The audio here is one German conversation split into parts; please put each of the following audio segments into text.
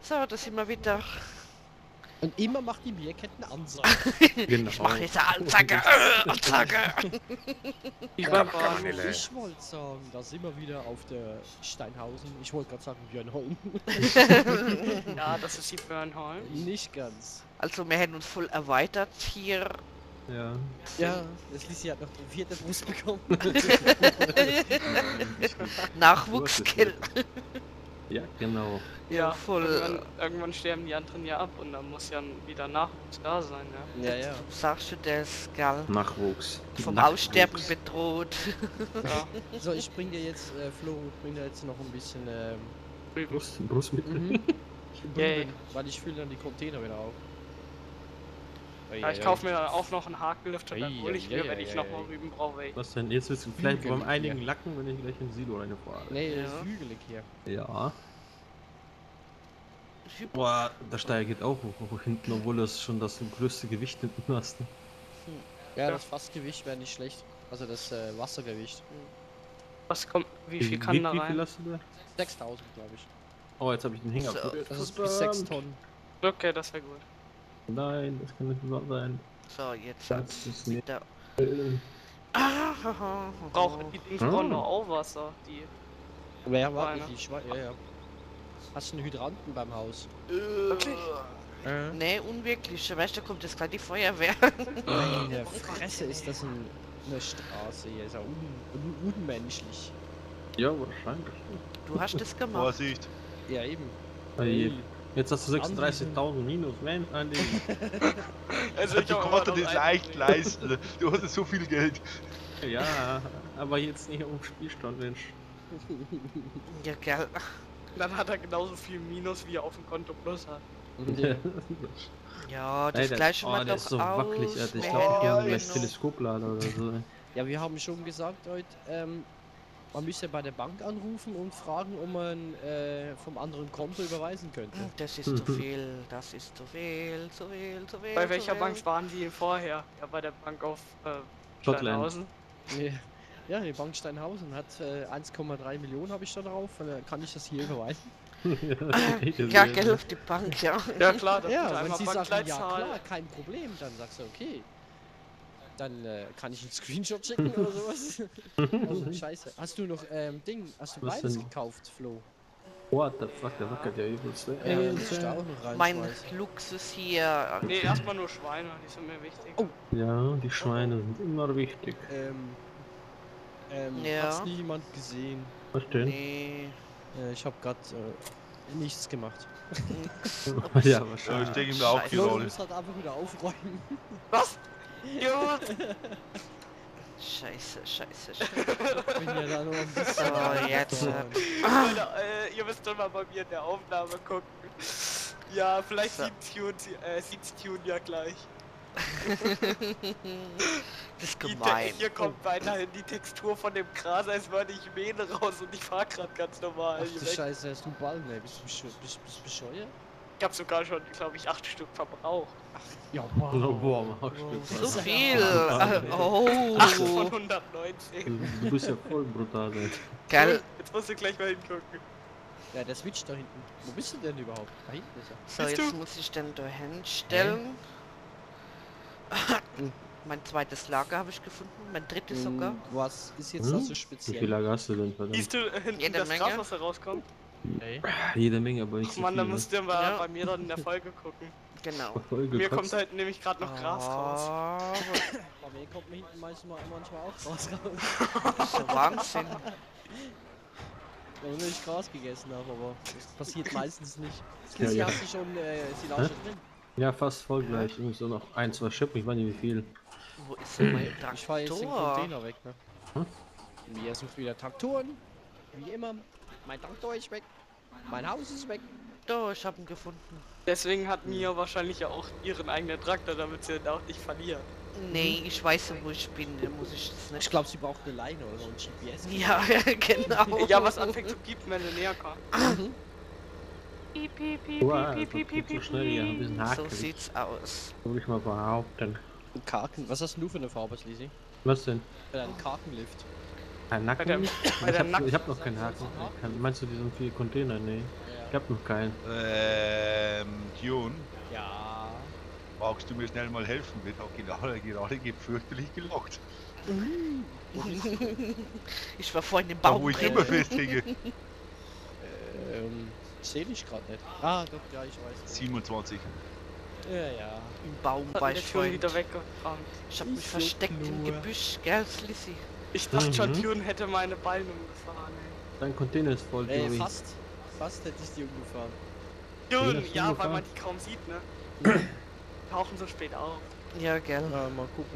So, da sind wir wieder. Und immer macht die Bierkette eine Ansage. Genau. Ich mache jetzt eine Ansage. Ansage. Ich wollte sagen, da sind wir wieder auf der Steinhausen. Ich wollte gerade sagen Björnholm. Ja, das ist die Björnholm. Nicht ganz. Also wir hätten uns voll erweitert hier. Ja. Ja, das Lisi hat noch die 4. Brust bekommen. Nachwuchskill. Ja, genau. Ja, voll. Irgendwann sterben die anderen ja ab und dann muss ja wieder Nachwuchs da sein, ja. Ja, ja. Sagst du das, gell? Nachwuchs. Vom Nachwuchs. Aussterben bedroht. Ja. So, ich bring dir jetzt, Flo, bring dir jetzt noch ein bisschen, Brust mit. Yay. weil ich fülle dann die Container wieder auf. Ja, ich kaufe mir auch noch einen Hakenlift und dann Ei, hole ich ei, mir, ei, wenn ich ei, nochmal ei. Rüben brauche. Was denn? Jetzt wird's vielleicht Hügelig, beim einigen ja. Lacken, wenn ich gleich im Silo reinfahre. Nee, das Ja. ist hügelig hier. Ja. Boah, der Steiger geht auch hoch hinten, obwohl das schon das größte Gewicht hinten hast. Ja, das Fassgewicht wäre nicht schlecht. Also das Wassergewicht. Was kommt, wie viel kann da Wie viel rein? hast du da? 6000, glaube ich. Oh, jetzt habe ich den Hänger. So. Das ist bis 6 Tonnen. Okay, das wäre gut. Nein, das kann nicht wahr sein. So, jetzt Das ist nicht. wieder. Brauchen die Dings brauchen nur auch Wasser, die. Wer war Einer. die Schweine? Ja, ja. Hast du einen Hydranten beim Haus? Wirklich? Nee, unwirklich. Weißt du, da kommt jetzt gleich die Feuerwehr. Meine Fresse, ist das eine Straße hier. Ist ja unmenschlich. Ja, wahrscheinlich. Du hast das gemacht. Vorsicht. Ja, eben. Hey, jetzt hast du 36.000 minus, wenn an den. Also Du kannst dir das leicht leisten. Du hast so viel Geld. Ja, aber jetzt nicht um Spielstand, Mensch. Ja, gell. Dann hat er genauso viel Minus, wie er auf dem Konto Plus hat. Ja. Ja, das Alter, gleiche mal der doch ist so aus. wackelig, Alter. Ich Wir glaube, hätten wir ja haben gleich genug- Teleskoplader oder so. Ja, wir haben schon gesagt heute, man müsste bei der Bank anrufen und fragen, ob man vom anderen Konto überweisen könnte. Das ist zu viel, das ist zu viel, zu viel, zu viel. Bei zu welcher viel. Bank waren die vorher? Ja, bei der Bank auf Schottland. Steinhausen. Ja, die Bank Steinhausen hat 1,3 Millionen habe ich da drauf. Kann ich das hier überweisen? Ja, Geld auf die Bank, ja. Ja klar, das ist Ja, wenn einmal sie sagen, ja Bankleitzahl. klar, kein Problem, dann sagst du okay. Dann kann ich einen Screenshot schicken oder sowas. Also scheiße. Hast du noch hast du Was beides denn? gekauft, Flo? What the fuck, der wackelt ja übelst. Ja, das ist da auch noch Mein reinschmeißen. Luxus hier. Nee, erstmal nur Schweine, die sind mir wichtig. Oh. Ja, die Schweine sind immer wichtig. Ja. Hat's nie jemand gesehen? Was denn? Nee. Ich habe gerade nichts gemacht. Ja, Ja, wahrscheinlich. ich denke mir auch die Scheiße. Flo Rolle. muss halt einfach wieder aufräumen. Was? Gut! Scheiße, scheiße, Ich scheiße. bin ja da noch ein bisschen. So, jetzt. Leute, ihr müsst doch mal bei mir in der Aufnahme gucken. Ja, vielleicht So. sieht's Tune ja gleich. Das ist gemein. Hier kommt weiterhin die Textur von dem Gras, als würde ich Mähne raus und ich fahr grad ganz normal. Ach hier du weg. Scheiße, hast du einen Ball? Ne, bist du bescheuert? Ich hab sogar schon, glaube ich, 8 Stück verbraucht. Ja, Oh, boah, mach So Stück. viel. Ja. Oh. 8 von 190. Du bist ja voll brutal, ey. Geil. Jetzt musst du gleich mal hingucken. Ja, der Switch da hinten. Wo bist du denn überhaupt? Da hinten ist er. So, Bist jetzt du? muss ich den da hinstellen. Mein zweites Lager habe ich gefunden, mein drittes sogar. Was ist jetzt das so Wie speziell? viel Lager hast du denn, verdammt? Siehst du hinten Jede das Menge. Gras, was da rauskommt? Okay. Jede Menge, aber nicht Ach so man, da viel. musst du mal Ja. bei mir dann in der Folge gucken. Genau. Voll Mir gekotzt. kommt halt nämlich gerade noch Gras raus. Bei mir kommt mir hinten manchmal auch Gras raus. So Wahnsinn. Ohne ich Gras gegessen habe, aber das passiert meistens nicht. Ja, Lizzie, ja. hast du schon Silage drin? Ja, fast voll gleich. Irgendwie so noch ein, zwei Schippen, ich weiß nicht wie viel. Wo ist denn mein Ich fahre jetzt den Traktor? Container weg, ne? Wir sucht wieder Traktoren. Wie immer. Mein Traktor ist weg. Mein Haus ist weg. Da, ich habe ihn gefunden. Deswegen hat Mia wahrscheinlich ja auch ihren eigenen Traktor, damit sie ihn auch nicht verliert. Nee, ich weiß, wo ich bin, dann muss ich das Ich nicht. glaube, sie braucht eine Leine oder so ein GPS. Ja, genau. Ja, was anfängt zu piepen, wenn du näher kommst. Piep, piep, piep, Wow, piep, piep, piep, so piep, schnell hier, ein bisschen So hakelig. sieht's aus. Würde ich mal behaupten. Ein Karken. Was hast denn du für eine Farbe, Lisi? Was denn? Für einen Karkenlift. Ein Nacken? Bei der Ich Nacken- hab noch keinen Haken. Meinst du diesen 4 Container? Nee. Ich hab noch keinen. Tune, Ja. magst du mir schnell mal helfen? Wir haben gerade fürchterlich gelacht. Ich war vorhin im Da Baum wo ich drin. immer festhänge. Sehe ich gerade nicht. Ah, doch, ja, ich weiß. 27. Ja, ja. Im Baum Hat war mir ich Tune vorhin. wieder weggefahren. Ich hab Ist mich so versteckt im klar. Gebüsch, gell, Slissi? Ich dachte schon, Mhm. Tune hätte meine Beine umgefahren, ey. Dein Container ist voll, Ey, Joey. fast hätte ich die umgefahren. Tune, hast du ja, weil umgefahren? man die kaum sieht, ne? Tauchen so spät auf. Ja, gell. Ja, mal gucken.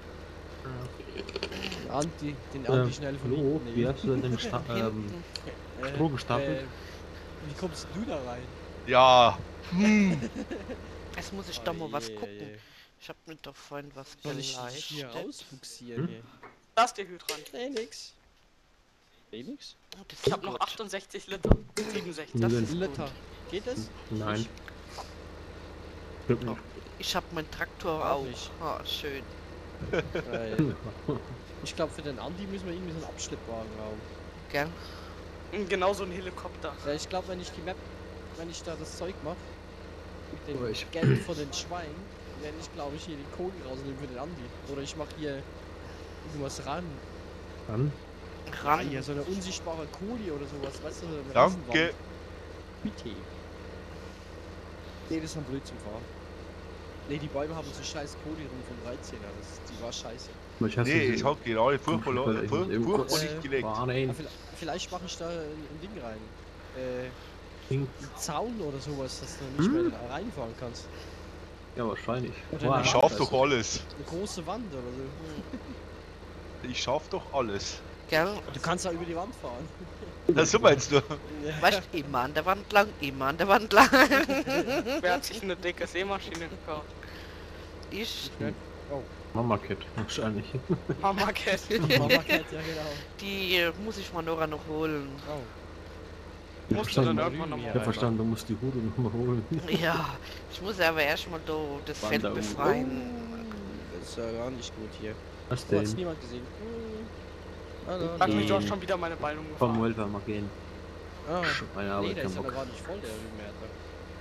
Den Andi schnell von Hallo, hinten wie nehmen. hast du denn den Hinten. Stroh gestapelt? Wie kommst du da rein? Ja, Jetzt muss ich doch mal was je, gucken. je. Ich hab mir doch vorhin was Soll ich dich hier geleistet. rausbuxieren? Hm? Hier? Da ist der Hydran. Nee, nix. Nee, nix? Oh, das Ich ist hab noch gut. 68 Liter. 67. Das Nö. ist Liter. gut. Geht das? Nein. Stimmt nicht. Ich hab meinen Traktor Auch auch. nicht. Ah, schön. Weil ich glaube, für den Andi müssen wir irgendwie so einen Abschleppwagen haben. Gell? Genau so ein Helikopter. Ja, ich glaube, wenn ich da das Zeug mache, mit dem Aber ich- Geld von den Schweinen, werde ich, glaube ich, hier die Kohle rausnehmen für den Andi. Oder ich mache hier irgendwas ran. Dann? Ran. Hier so eine unsichtbare Kohle oder sowas, weißt du? So eine danke. Riesenwand. Bitte. Nee, das ist ein Blöd zum Fahren. Nee, die Bäume haben so scheiß Kohle rum vom 13er, die war scheiße. Ich hasse Nee, diese- ich hab gerade furchtbar Ich muss eben kurz- nicht gelegt. Ja, Bahnen. vielleicht mache ich da ein Ding rein. Ding. Ein Zaun oder sowas, dass du nicht mehr da reinfahren kannst. Ja, wahrscheinlich. Oder Wow, eine Ich schaff das doch ist- alles. Eine große Wand oder so. Ich schaff doch alles. Gell? Du kannst da über die Wand fahren. Das so meinst du? Weißt du, immer an der Wand lang, immer an der Wand lang. Wer hat sich eine dicke Seemaschine gekauft? Ich, Mama Cat, wahrscheinlich. Mama Cat. Mama Cat, ja genau. die muss ich mal Nora noch holen. Oh. Musst du dann verstanden. irgendwann nochmal. Ich hab verstanden, du musst die Hude nochmal holen. Ja, ich muss aber erstmal das Feld Wanderhut. befreien. Das ist ja gar nicht gut hier. Was Du hast denn? niemand gesehen. Hallo. Sag mich, du hast Nee. schon wieder meine Beine Komm, umgefahren. Welfer, mal gehen. Ah. Meine Nee, Arbeit, der kein ist aber Bock. gar nicht voll, der Rübenwärter.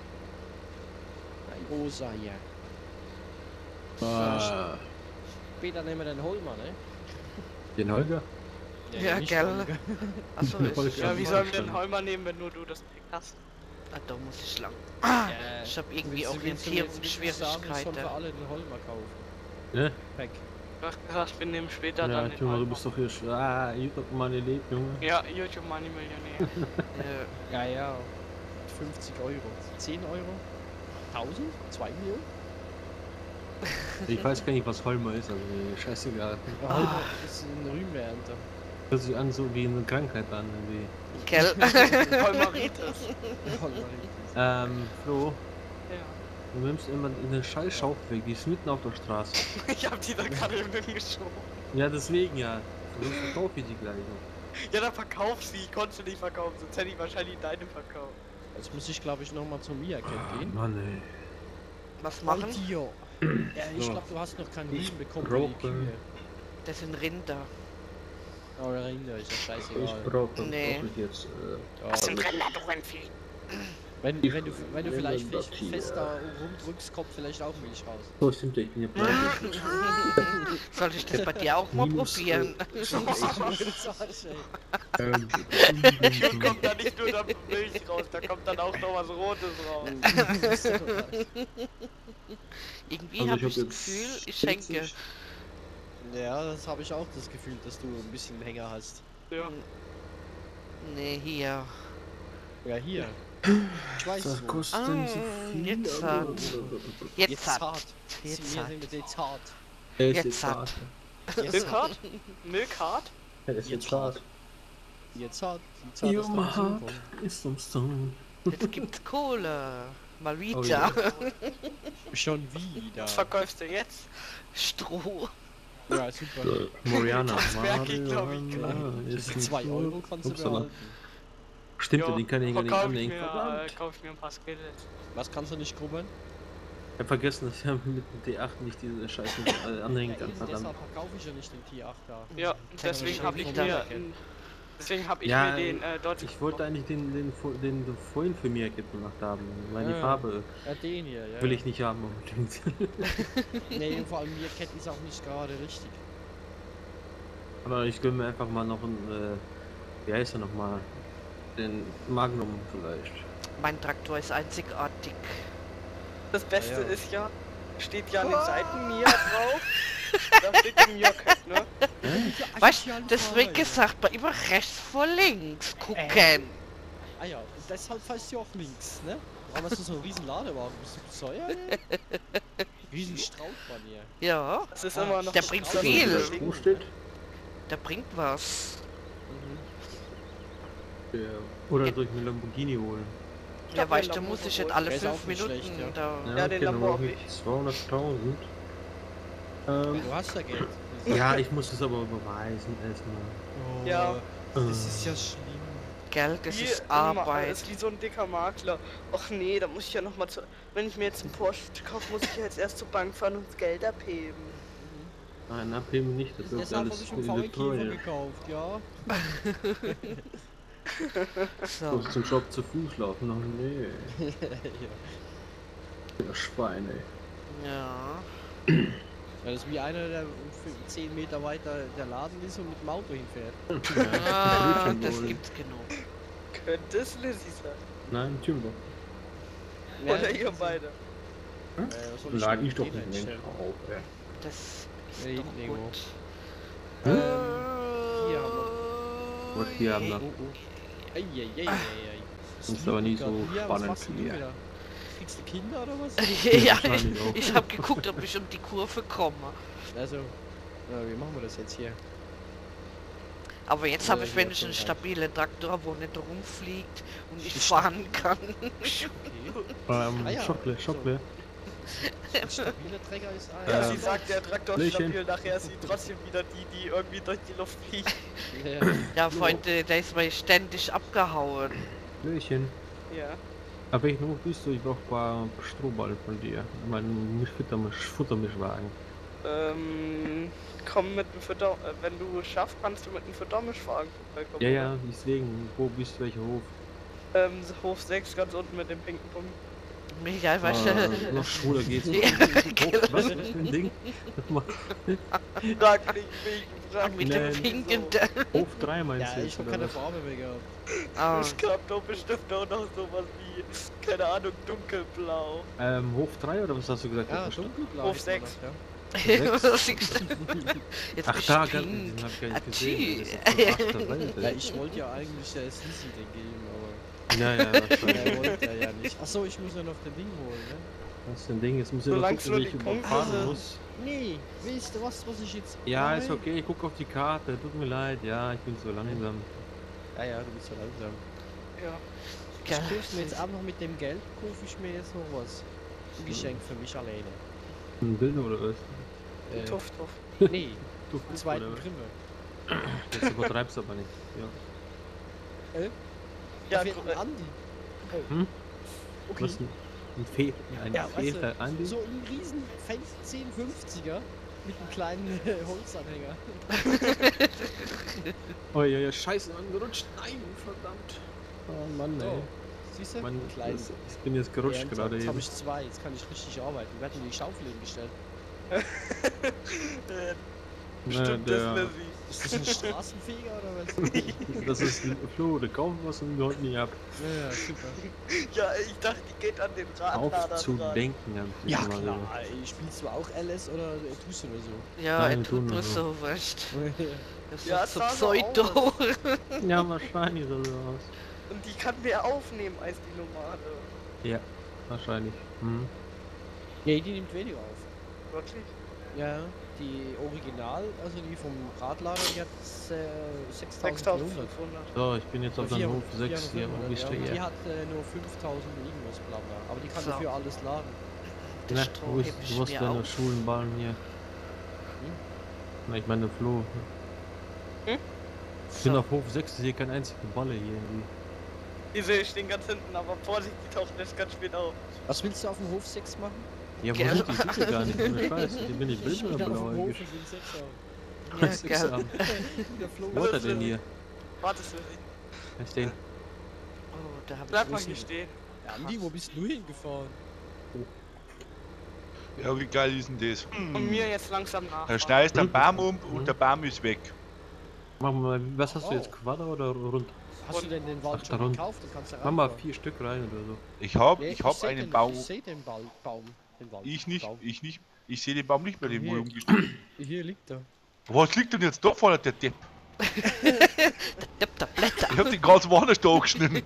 Ein Rosa hier. Ah, Später nehmen wir den Holmer, ne? den Holger? Ja, nicht gell. Holger. Achso, Holger. Ja, wie sollen wir den Holmer nehmen, wenn nur du das Pick hast? da muss ich lang. Ja, Ich habe irgendwie willst du mir jetzt sagen, wir sollen Orientierungsschwierigkeiten. für alle den Holmer kaufen. Ne? Weg. Du hast gesagt, wir nehmen später Ja, dann den Junge, du Holmer. bist doch hier. YouTube meine Leben, Junge. Ja, YouTube Money Millionär. Ja, ja. 50 Euro. 10 Euro? 1000? 2 Millionen? Ich weiß gar nicht, was Holmer ist, also mir scheißegal. Der Holmer ist ein Rübenernter. Hört sich an so wie eine Krankheit an, irgendwie. Gell? Holmeritis. Flo, Ja. du nimmst immer eine scheiß Schaufel weg, die ist mitten auf der Straße. Ich hab die da gerade im Rücken geschoben. Ja, deswegen ja. Sonst verkaufe ich die gleich noch. Ja, dann verkauf sie. Konntest du nicht verkaufen, sonst hätte ich wahrscheinlich deine verkauft. Jetzt muss ich, glaube ich, nochmal zum Mia-Cat gehen. Mann, ey. Was machen? Tier. Ja, ich So. glaube, du hast noch keinen Ich Rüben bekommen für brauche- die Kühe. Das sind Rinder. Aber Rinder ist ja scheißegal. brauche Nee. jetzt. Ja, Was sind Rinder, du Rennvieh? wenn du vielleicht fest da rumdrückst, kommt vielleicht auch Milch raus. So, stimmt, ich bin ja pleite. Soll ich das bei dir auch mal Minus, probieren? Hier kommt da nicht nur da Milch raus, da kommt dann auch noch was Rotes raus. Irgendwie Also habe ich ich das hab Gefühl, jetzt ich schenke. 40. Ja, das habe ich auch das Gefühl, dass du ein bisschen einen Hänger hast. Ja. Nee, hier. Ja, hier. Ich weiß Das es wo. kostet Ah, so viel. jetzt aber- hat. Jetzt Jetzt hat. hart. Jetzt Wir hat. sind jetzt hart. Jetzt hat. Milkhart? Milkhart? Ja, das ist Jetzt jetzt hart. Jetzt hart. Jetzt hart. Your dass da heart kommt. is some stone. Jetzt gibt's Kohle. Mal Oh wieder. ja. Schon wieder. Was verkaufst du jetzt? Stroh. Ja, super. Moriana. Das merke ich, glaub ich, Mariana ist Für ein 2 Euro kannst du Upsala. behalten. Stimmt, Ja, den kann ich gar nicht verkauf anlegen. mir, Verdammt. kauf ich mir ein paar Skelett. Was kannst du nicht grubbeln? Ich hab vergessen, dass ich mit dem D8 nicht diese Scheiße anhängen kann. eben Verdammt. deshalb verkaufe ich ja nicht den T8 da. Ja, Zeig deswegen mir habe schon ich wieder. mir Deswegen habe ich Ja, mir den dort. Ich wollte eigentlich den du vorhin für mir gemacht haben, weil die Ja. Farbe Ja, den hier, ja. will ich nicht haben unbedingt. Nee, vor allem Meerkat ist auch nicht gerade richtig. Aber ich gönne mir einfach mal noch einen, wie heißt er nochmal? Den Magnum vielleicht. Mein Traktor ist einzigartig. Das Beste Ja, ja. ist ja, steht ja an den Seiten Mia drauf. Da steht die Meerkat, ne? Weißt du, das wird gesagt, bei immer rechts vor links gucken. Ah ja, und deshalb fährst du auch links, ne? Aber hast du so einen riesen Ladewagen, bist du besäuert? Riesen Straubmann hier. Ja, Das ist Ah, immer noch der das bringt Krasse. viel. Wo steht? der bringt was. Mhm. Oder soll ich mir Lamborghini holen? Ja, hab weißt mir du, Lambo muss ich geholt. jetzt alle Der ist 5 auch nicht Minuten schlecht, ja. da. Ja, den okay, dann Lambo brauche hab ich 200.000. Du hast ja Geld. Ja, ich muss es aber beweisen erstmal. Oh, Ja. Das ist ja schlimm. Geld, das Wie ist immer, Arbeit. ist wie so ein dicker Makler. Och nee, da muss ich ja noch mal zu. Wenn ich mir jetzt einen Porsche kaufe, muss ich ja jetzt erst zur Bank fahren und das Geld abheben. Nein, abheben nicht, das wird Deshalb habe alles ich einen VW Käfer teuer. gekauft, ja. So. Muss zum Job zu Fuß laufen? Noch nee. ja. Ja, Schweine. Ja. Ja, das ist wie einer, der 10 Meter weiter der Laden ist und mit dem Auto hinfährt. Ah, Blödchen das wohl. gibt's genug. Könnte es Lizzie sein. Nein, Timber. Oder ihr beide. was soll Lade denn ich doch mit nicht denen Menschen einstellen? auf, ey. Das ist Nee, doch nee, gut. Hier haben Und hier haben wir. Oh, oh. Eieieiei. Das ist aber nicht so Was spannend machst du hier. wieder? Kriegst du Kinder oder was? Ja, wahrscheinlich auch. ich habe geguckt, ob ich um die Kurve komme. Also, wie machen wir das jetzt hier? Aber jetzt Ja, habe ich ja, wenigstens einen schon stabilen Traktor, wo nicht rumfliegt und ich Ist fahren kann. Okay. Ja. Schockle. Ein stabiler Träger ist Ja, Ja. sie sagt, der Traktor ist Blöchen. stabil, nachher sieht trotzdem wieder die irgendwie durch die Luft fliegen. Ja. Ja, Freunde, der ist mir ständig abgehauen. Blöchen. Ja. Aber welchen Hof bist du? Ich brauch ein paar Strohballen von dir. Mein Futtermischwagen. Komm mit dem Futter, wenn du schaffst, kannst du mit dem Futtermischwagen vorbeikommen. Ja, ja, deswegen. Wo bist du? Welcher Hof? Hof 6 ganz unten mit dem pinken Punkt. Ja, weißt du. Noch schwuler geht's. Ja, Hof, was ist das für ein Ding? Nochmal. Frag nicht wegen, frag Mit mich dem Nein. pinken. Hof 3 meinst Ja, du ich jetzt, hab oder keine was? Farbe mehr gehabt. Ah, Es gab doch bestimmt auch noch sowas wie, keine Ahnung, dunkelblau. Hof 3 oder was hast du gesagt? Ja, Hof dunkelblau. Hof ist man 6. das, ja. was siehst du? Jetzt Ach, bist da, du den pink. hab ich gar nicht Atschi. gesehen. Das ist doch achte Welt, Ja, ey. ich wollte ja eigentlich der Sissi den geben, aber Ja, ja, wahrscheinlich. der wollte er ja nicht. Achso, ich muss ja noch den Ding holen, ne? Das ist ein Ding, jetzt muss ich noch Solange es gucken, nur wie ich die Punkte überfahren sind. muss. Nee, weißt du was ich jetzt... Ja, mache? ist okay, ich guck auf die Karte, tut mir leid, ja, ich bin so langsam. Ja, ja, du bist so langsam. Ja. Ich kaufe mir jetzt auch noch mit dem Geld, kaufe ich mir jetzt noch was. Ein Geschenk für mich alleine. Ein Bild oder was? Tuff, tuff. Nee, Du einen zweiten Grimme. Jetzt übertreibst du aber nicht. Ja. Ja, Da fehlt ein Andi. Hm? Okay. Was ein Ja, weißt du, Fehler Andi? So ein riesen 1050er mit einem kleinen Holzanhänger. Oh ja, ja, scheiße, angerutscht. Nein, verdammt. Oh Mann, ey. So, siehst du? Mann, Ein kleines. ich bin jetzt gerutscht Ja, gerade jetzt habe eben. ich zwei, jetzt kann ich richtig arbeiten. Wir hatten die Schaufel hingestellt. Bestimmt der- das Lizzie. Ist das ein Straßenfeger oder was? Das ist ein Flo, der kauft was und haut nie ab. Ja, super. Ja, ich dachte, die geht an den Radlader Auf zu dran. denken, hab ich Ja immer klar, ey, spielst du auch LS oder tust du nur so? Ja, Nein, er tut tun nur wir so, weißt das Ja, ist so sah so Pseudo. gesagt. Ja, wahrscheinlich so aus. Und die kann wir aufnehmen als die normale. Ja, wahrscheinlich. Mhm. Nee, die nimmt weniger auf. Wirklich? Ja, die Original, also die vom Radlader, die hat 6500. 6500. So, ich bin jetzt auf dem Hof 6 hier. Wo 400, bist ja, du und die hier? hat nur 5000 irgendwas bla bla. Aber die kann So. dafür alles laden. Der Na, Stroh wo ist, heb ich wo ist mir deine auf. Schulenballen hier? Na, ich meine Flo. Hm? Ich bin So. auf Hof 6, ich sehe kein einzige Balle hier irgendwie. Die sehe ich stehen ganz hinten, aber Vorsicht, die tauchen erst ganz spät auf. Was willst du auf dem Hof 6 machen? Ja, wo Gell? sind die? Ich sehe die gar nicht, ohne Scheiß. Die bin ich Ich Bild bin oder auf dem blau Hof eigentlich. und bin 6 Ja, Sechs gell. haben. Der Flo Wo hat er denn hier? Warte, Sissy. Was denn? Oh, da habe Bleib ich... mal hier stehen. Ja, Andi, wo bist du hingefahren? Ja, wie geil ist denn das? Und mir jetzt langsam nach. Da schneidest du den Baum um und der Baum ist weg. Machen wir mal, was hast du Oh. jetzt, Quader oder rund? Hast du denn den Wald Ach, schon darum. gekauft? Dann kannst du Mach mal reinfahren. 4 Stück rein oder so. Ich hab seh einen den, Baum. Ich sehe den Baum. Den Wald. Ich nicht, Baum. ich nicht. Ich sehe den Baum nicht mehr, den Hier. wohl umgestellt. Hier liegt er. Was liegt denn jetzt da vorne, der Depp? Der Blätter. Ich hab den ganz woanders da geschnitten.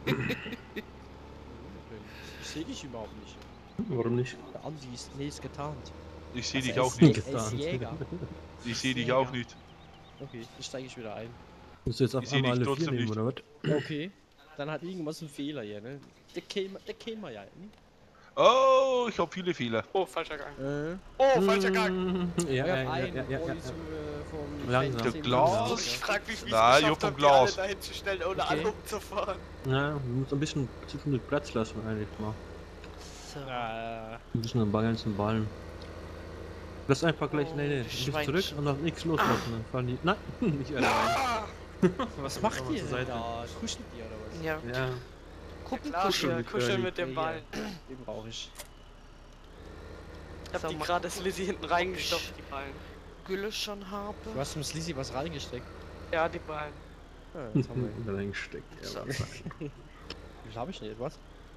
Ich sehe dich überhaupt nicht. Warum nicht? Der Andi ist getarnt. Ich sehe dich Er auch ist- nicht. Er ist Jäger. Ich sehe dich auch nicht. Okay, dann steige ich wieder ein. Musst du jetzt auf Ich seh einmal dich alle 4 trotzdem nehmen, nicht. oder was? Okay. Dann hat irgendwas ein Fehler hier, ne? Der käme ja. Ne? Oh, ich hab viele Fehler. Oh, falscher Gang. Äh. Oh, falscher Gang. Ja, ja, ja, einen ja, ja, Olli ja. vom Langsam. Feld Der 10 Glas. Minuten. Ich frag mich, wie es Na, geschafft jo, vom habt, die alle Glas. dahin zu stellen, ohne Okay. alle umzufahren. Ja, du musst ein bisschen zu viel Platz lassen eigentlich mal. So. Ah, Ein bisschen am ganzen Ballen. Lass einfach gleich, Oh, nee, die nicht zurück Schweinchen. und noch nichts loslassen, dann fallen die. Nein, nicht alle rein. Ah, was macht Machen wir ihr zur denn Seite. da? Kuschelt ihr oder was? Ja, Ja, gucken, klar, kuscheln. hier, kuscheln mit dem Ja, Ball. Den brauche ich. Ich hab So, die mal gerade das gucken, Lizzie hinten reingestopft, die Ballen. Gülle schon habe. Du hast dem Slizzy was reingesteckt. Ja, die Ballen. Ja, jetzt haben wir. da reingesteckt. Ja, So. was? Wie viel habe ich denn jetzt? Was?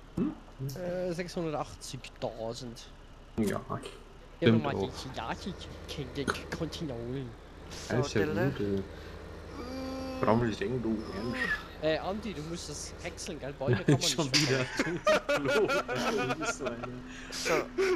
680.000. Ja, Ja, Stimmt mal auch. die Kontinentalien. So, alles ja Dille. gut, ey. Warum will ich denken, du Mensch? Andi, du musst das häckseln, gell? Bäume kann man nicht Schon verkaufen. wieder. Du bist so eine. So.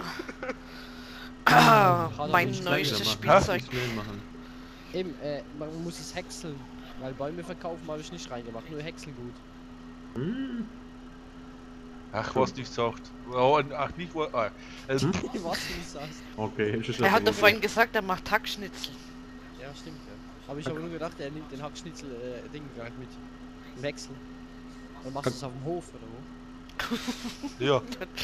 Ah, Hat er mein nicht neuestes Langsam Spielzeug. machen. Schnell machen. Eben, man muss es häckseln. Weil Bäume verkaufen habe ich nicht reingemacht, nur häckseln gut. Hm. Ach, was nicht sagt. Oh, ach, nicht wo. Was du nicht sagst. Okay, ist Er hat doch vorhin gesagt, er macht Hackschnitzel. Ja, stimmt, ja. Habe ich aber nur gedacht, er nimmt den Hackschnitzel Ding gleich mit. Wechseln. Dann machst du es auf dem Hof, oder wo? Ja,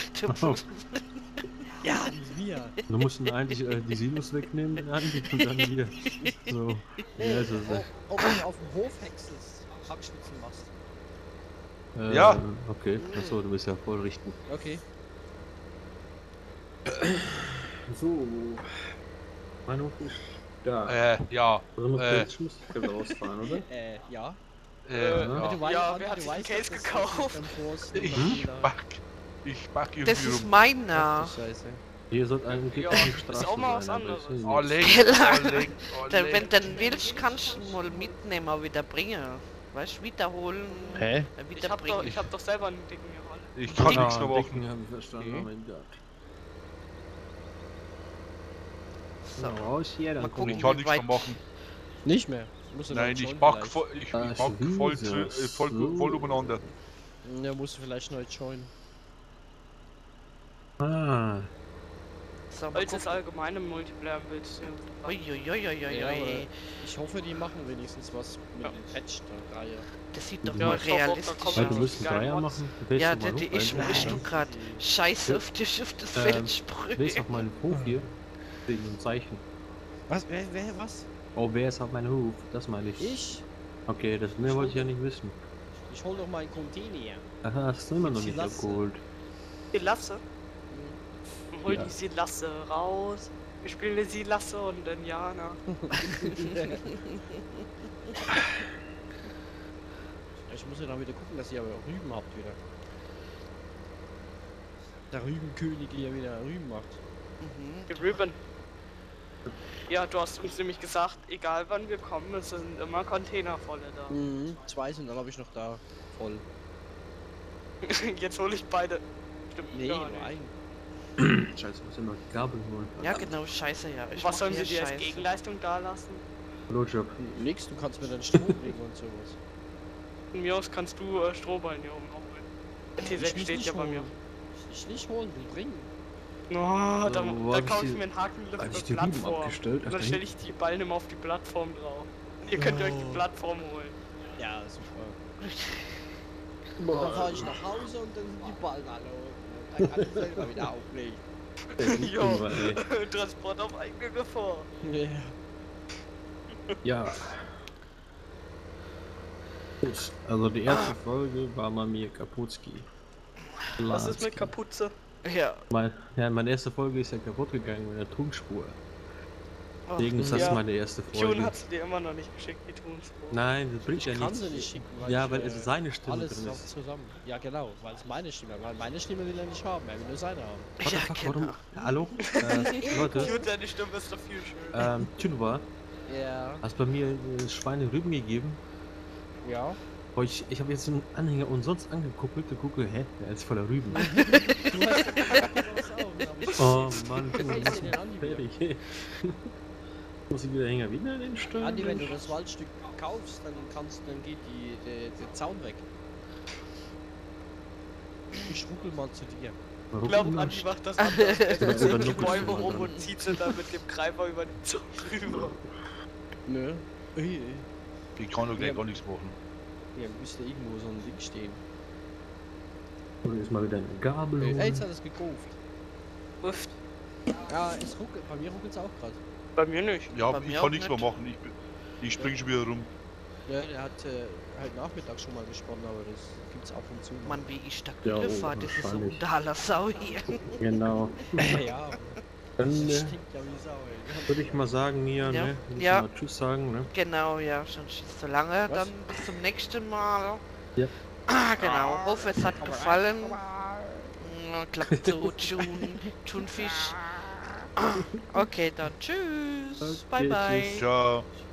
Ja, mit mir. Du musst dann eigentlich die Silos wegnehmen und dann wieder. So. Ja, so, so. Ob du auf dem Hof häckselst, Hackschnitzel machst. Ja. Okay, achso, du bist ja voll richten. Okay. So. Mein Hof ist da. ja. Also jetzt muss ich rausfahren, oder? Ja. Ja. Du weißt, Ja, Andi, wer hat du sich einen weißt, Case dass das gekauft? mit dem Forst Ich immer back Das irgendwie ist rum. meiner. Ach, du Scheiße. Hier sollte eigentlich Ja, eine ist Straße auch mal was sein, aber anderes. ich sehe Oh, nichts. leck, Killer. oh, leck, oh, Dann, wenn leck. du dann willst, kannst du mal mitnehmen, auch wieder bringen. Weißt du, wiederholen. Hä? Wieder Ich bringen. hab doch selber einen dicken hier Rolle. Ich kann nichts mehr machen. Dicken habe ich verstanden, Okay. oh mein Gott. So. Raus hier, dann Mal komm Ich gucken, ich. kann wie nichts mehr weit- machen. Nicht mehr. Musst du Nein, noch ich joinen back vielleicht. voll, ich Ah, back so. voll umeinander. Ja, musst du vielleicht neu joinen. Ah, So, mal Holz ist gucken. allgemein im Multiplayer ein bisschen. Uiuiuiui. Ja, aber ich hoffe, die machen wenigstens was mit Ja. dem Patch der Reihe. Das sieht doch Ja, mal ich glaub auch, da realistisch kommt weil aus. du willst einen geil, Dreier Mods. machen? Willst Ja, du mal die ich hochreiten? misch du grad. Scheiße auf das Ähm, Feld Willst sprühen. auf meinen Hof hier? Wegen dem Zeichen. Was? Wer was? Oh, wer ist auf meinem Hof? Das meine ich. Ich? Okay, das mehr wollte ich ja nicht wissen. Ich hol doch mal einen Container. Aha, hast du immer noch Sie nicht lassen. abgeholt. Die Lasse. Hol Ja. die Silasse raus. Wir spielen eine Silasse und Indianer. Ich muss ja dann wieder gucken, dass ihr aber auch Rüben habt wieder. Der Rübenkönig hier wieder Rüben macht. Mhm. Die Rüben. Ja, du hast uns nämlich gesagt, egal wann wir kommen, es sind immer Container volle da. Mhm. 2 sind dann habe ich noch da. Voll. Jetzt hole ich beide. Stimmt Nee, gar nur nicht. einen. Scheiße, muss immer die Gabel holen. Ja, genau, scheiße, ja. Ich Was mach sollen hier sie dir als Scheiße. Gegenleistung da lassen? Blowjob. Nix, du kannst mir dann Strom bringen und sowas. Von mir aus kannst du Strohballen hier oben holen. Der Ich T6 muss steht nicht ja bei mir. holen. Ich nicht holen, will bringen. Oh, wo dann hab ich kaufe ich die- mir einen Hakenlift hab ich mit die Rüben Plattform. abgestellt? Und Ach, dann da stelle ich die Ballen immer auf die Plattform drauf. Und ihr könnt euch die Oh. Plattform holen. Ja, super. Und dann fahre ich nach Hause und dann sind die Ballen alle unten. Dann kann ich selber wieder auflegen. Jo, ey. Transport auf eigene Gefahr. Ja. Ja. Also die erste Folge war Mami Kaputski. Was ist mit Kapuze? Ja. Meine erste Folge ist ja kaputt gegangen mit der Tonspur. Oh. Deswegen ist das Ja. meine erste June Folge. hat sie dir immer noch nicht geschickt, die Tonspur. Nein, das bringt ja Ich kann nichts. sie nicht schicken, Ja, ich, weil es seine Stimme alles drin auch ist. zusammen. Ja, genau, weil es meine Stimme, weil meine Stimme will er nicht haben, er will nur seine haben. What the Ja, fuck, genau. warum? Hallo? Leute, June, deine Stimme ist doch viel schöner. Tunova, Ja. hast bei mir Schweine Rüben gegeben? Ja. Boah, ich habe jetzt einen Anhänger umsonst angekuppelt und gucke, hä, der ist voller Rüben. Du hast das auch, Oh Mann, guck mal, Gefällt's dir denn, Andi, fertig. Muss ich wieder Hänger wieder den Steuern? Andi, wenn du das Waldstück kaufst, dann geht der Zaun weg. Ich ruckel mal zu dir. Warum Ich glaube, immer? Andi macht das anders. Er Oder zieht die nuckelt Bäume jemand rum an. und zieht sie dann mit dem Greifer über den Zaun rüber. Nö. Ich kann doch gleich gar nichts machen. Ja, müsste irgendwo so ein Ding stehen. Und jetzt mal wieder eine Gabel Ey, holen. jetzt hat es gekauft. Uff, Ja, es ruckelt, bei mir ruckelt es auch gerade. bei mir nicht. Ja, Bei ich mir kann auch nichts mehr nicht. machen. Ich spring schon wieder rum. Ja, der hat halt Nachmittag schon mal gesponnen, aber das gibt's ab und zu. Mann, wie ich da Ja, Gülle fahre, das ist so wahrscheinlich. ein totaler Sau hier. Genau. Ja, Dann das stinkt ja wie Sau, ey. würde ich mal sagen, Mia, Ja. ne? Wir müssen Ja. mal Tschüss sagen, ne? Genau, ja, schon schießt so lange. Was? Dann bis zum nächsten Mal. Ja. Genau, hoffe es hat gefallen. Klappt so, Thunfisch. Okay, dann tschüss. Okay, Bye, bye. tschüss. Ciao.